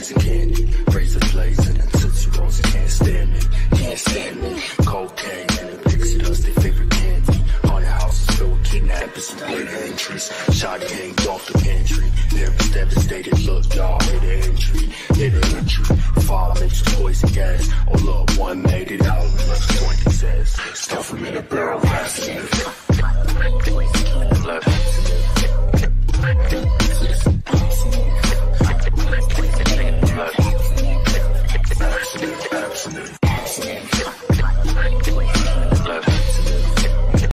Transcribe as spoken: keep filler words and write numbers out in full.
poison candy, razor blades and the Tootsie Rolls. They can't stand me, can't stand me. Cocaine and the pixie dust, they favorite candy. Haunted houses filled with kidnappers and late entries. Shotty hanged off the pantry. Parents devastated, look y'all, hit the entry, hit the entry. Fall mixed with poison gas, oh look, one made it out, like twenty says.